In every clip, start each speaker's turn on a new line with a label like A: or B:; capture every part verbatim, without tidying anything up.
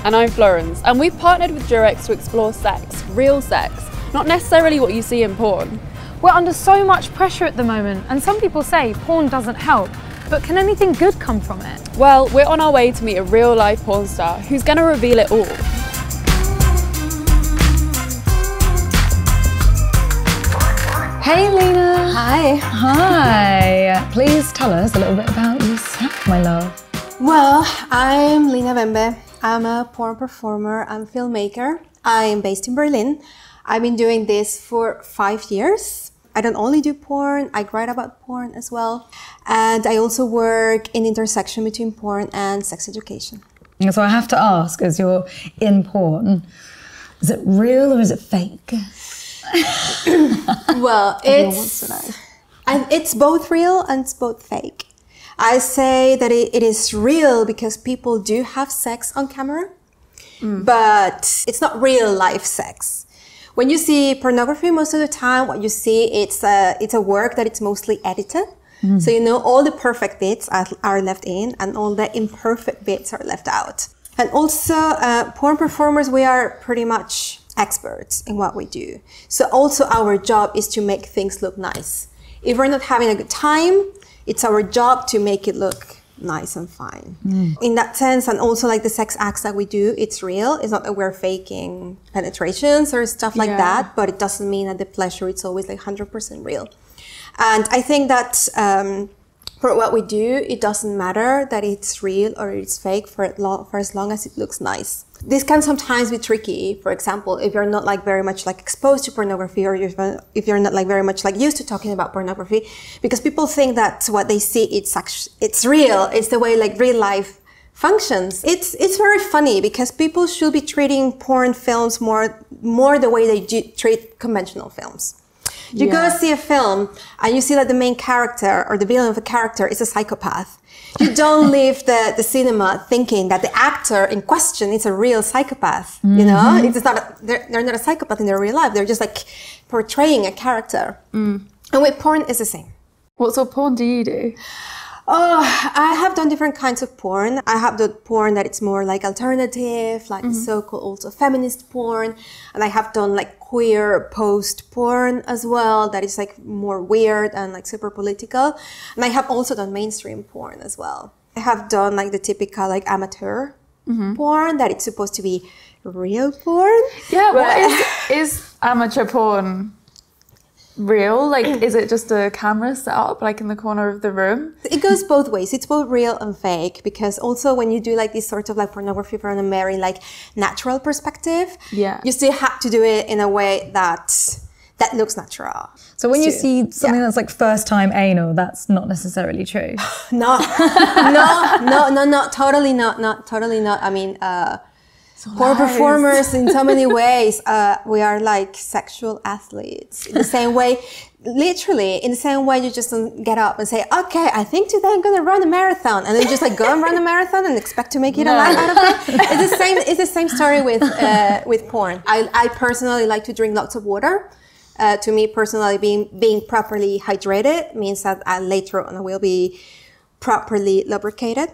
A: And I'm Florence, and we've partnered with Durex to explore sex, real sex, not necessarily what you see in porn.
B: We're under so much pressure at the moment, and some people say porn doesn't help, but can anything good come from it?
A: Well, we're on our way to meet a real-life porn star who's going to reveal it all.
C: Hey Lena!
D: Hi!
C: Hi! Please tell us a little bit about yourself, my love.
D: Well, I'm Lena Bembe. I'm a porn performer and filmmaker. I'm based in Berlin. I've been doing this for five years. I don't only do porn, I write about porn as well. And I also work in the intersection between porn and sex education.
C: So I have to ask, as you're in porn, is it real or is it fake?
D: Well, it's, and it's both real and it's both fake. I say that it, it is real because people do have sex on camera, mm. but it's not real life sex. When you see pornography, most of the time, what you see, it's a, it's a work that it's mostly edited. Mm. So you know all the perfect bits are, are left in and all the imperfect bits are left out. And also, uh, porn performers, we are pretty much experts in what we do. So also our job is to make things look nice. If we're not having a good time, it's our job to make it look nice and fine. Mm. In that sense, and also like the sex acts that we do, it's real. It's not that we're faking penetrations or stuff like yeah. that, but it doesn't mean that the pleasure, it's always like one hundred percent real. And I think that um, for what we do, it doesn't matter that it's real or it's fake for, it lo for as long as it looks nice. This can sometimes be tricky. For example, if you're not like very much like exposed to pornography, or if you're not like very much like used to talking about pornography, because people think that what they see, it's actually, it's real. It's the way like real life functions. It's, it's very funny because people should be treating porn films more, more the way they do treat conventional films. You yeah. go see a film and you see that the main character or the villain of a character is a psychopath. You don't leave the, the cinema thinking that the actor in question is a real psychopath, mm-hmm. you know? It's not a, they're, they're not a psychopath in their real life. They're just like portraying a character. Mm. And with porn, it's the same.
A: What sort of porn do you do?
D: Oh, I have done different kinds of porn. I have done porn that it's more like alternative, like mm-hmm. so-called also feminist porn. And I have done like queer post porn as well, that is like more weird and like super political. And I have also done mainstream porn as well. I have done like the typical like amateur mm-hmm. porn, that it's supposed to be real porn.
A: Yeah, what is, is amateur porn? Real? Like, is it just a camera set up like in the corner of the room?
D: It goes both ways. It's both real and fake, because also when you do like this sort of like pornography from a very like natural perspective, yeah, you still have to do it in a way that that looks natural.
C: So when so, you see something yeah. that's like first time anal, that's not necessarily true.
D: no, no, no, no, no, totally not, not totally not. I mean, uh, porn performers in so many ways, uh, we are like sexual athletes. In the same way, literally, in the same way you just don't get up and say, okay, I think today I'm gonna run a marathon. And then just like go and run a marathon and expect to make it no. alive out of it. It's the same, it's the same story with, uh, with porn. I, I personally like to drink lots of water. Uh, to me personally, being, being properly hydrated means that I, later on I will be properly lubricated.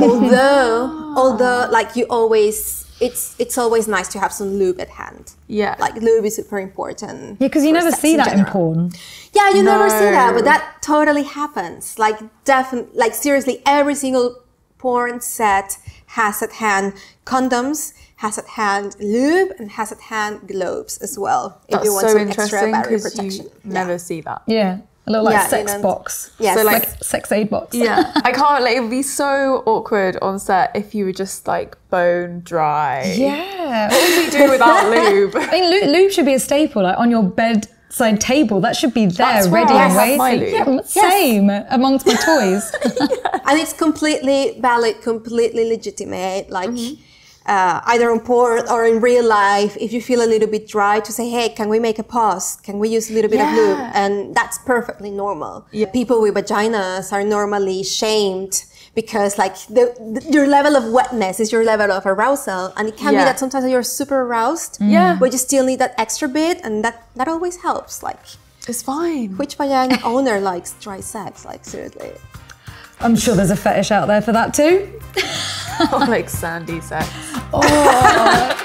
D: although, although like you always, It's it's always nice to have some lube at hand. Yeah. Like lube is super important.
C: Yeah, because you never see that in porn.
D: Yeah, you no. never see that, but that totally happens. Like definitely, like seriously, every single porn set has at hand condoms, has at hand lube, and has at hand globes as well.
A: That's
D: if you want
A: so
D: some extra barrier protection.
A: You never yeah. see that.
C: Yeah. A little like yeah, sex box.
D: Yeah,
C: so like, like sex aid box.
A: Yeah. I can't, like, it would be so awkward on set if you were just like bone dry.
C: Yeah.
A: What would we do without lube?
C: I mean, lube, lube should be a staple, like on your bedside table. That should be there,
A: That's
C: ready
A: and
C: waiting.
A: My lube.
C: Yeah, same yes. amongst my toys.
D: yeah. And it's completely valid, completely legitimate. Like, mm-hmm. Uh, either on porn or in real life, if you feel a little bit dry, to say, hey, can we make a pause? Can we use a little bit yeah. of lube? And that's perfectly normal. Yeah. People with vaginas are normally shamed because like the, the, your level of wetness is your level of arousal. And it can yeah. be that sometimes you're super aroused, mm. yeah. but you still need that extra bit, and that, that always helps. Like,
A: it's fine.
D: Which vagina owner likes dry sex? Like, seriously.
C: I'm sure there's a fetish out there for that too.
A: Or like sandy sex.
C: Oh,